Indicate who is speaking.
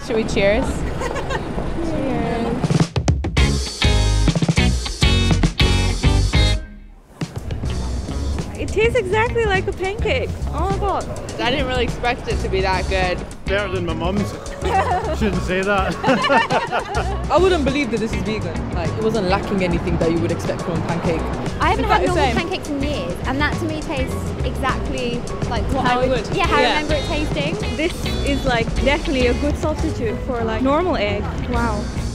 Speaker 1: Should we cheers?
Speaker 2: It tastes exactly like a pancake. Oh my god.
Speaker 1: I didn't really expect it to be that good.
Speaker 3: Better than my mum's. Shouldn't say that.
Speaker 4: I wouldn't believe that this is vegan. Like, it wasn't lacking anything that you would expect from a pancake.
Speaker 5: I haven't had normal pancakes in years, and that to me tastes exactly like what
Speaker 4: How
Speaker 5: I would.
Speaker 4: it would.
Speaker 5: Yeah, how
Speaker 4: Yeah.
Speaker 5: I remember it tasting.
Speaker 2: This is like definitely a good substitute for like normal egg. Wow.